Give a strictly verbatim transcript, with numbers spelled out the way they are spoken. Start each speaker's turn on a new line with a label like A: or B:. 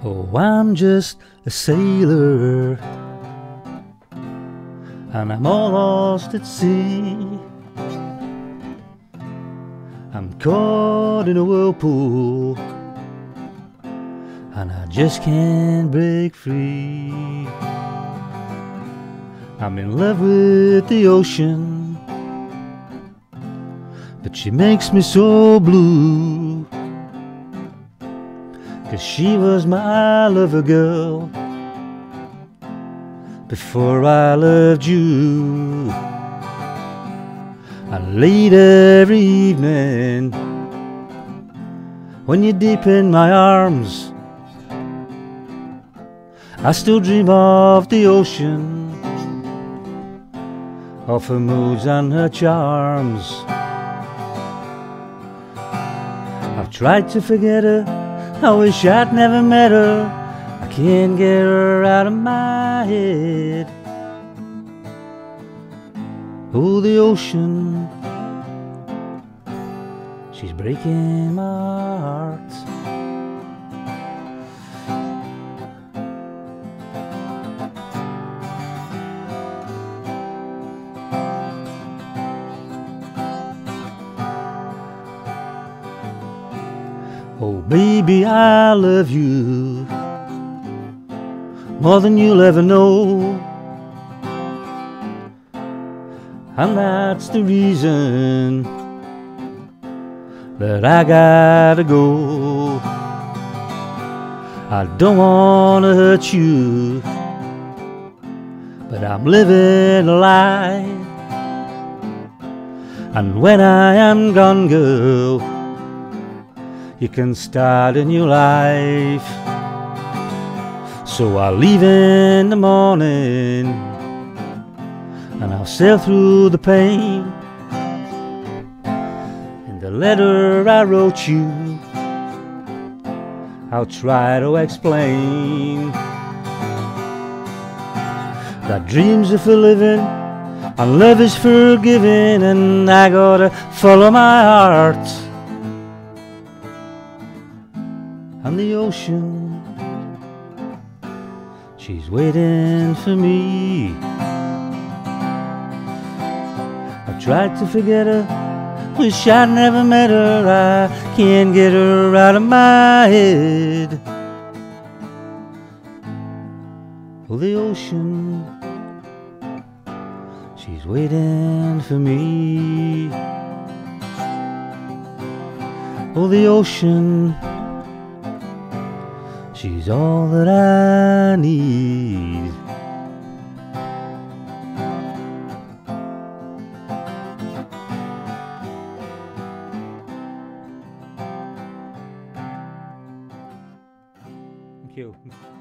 A: Oh, I'm just a sailor, and I'm all lost at sea. I'm caught in a whirlpool, and I just can't break free. I'm in love with the ocean, but she makes me so blue, 'cause she was my lover girl before I loved you. And late every evening, when you're deep in my arms, I still dream of the ocean, of her moods and her charms. I've tried to forget her, I wish I'd never met her. I can't get her out of my head. Oh, the ocean, she's breaking my heart. Oh, baby, I love you more than you'll ever know, and that's the reason that I gotta go. I don't wanna hurt you, but I'm living a lie. And when I am gone, girl, you can start a new life. So I'll leave in the morning, and I'll sail through the pain. In the letter I wrote you, I'll try to explain that dreams are for living and love is for giving, and I gotta follow my heart. And the ocean, she's waiting for me. I tried to forget her, wish I'd never met her. I can't get her out of my head. Oh, the ocean, she's waiting for me. Oh, the ocean, she's all that I need. Thank you.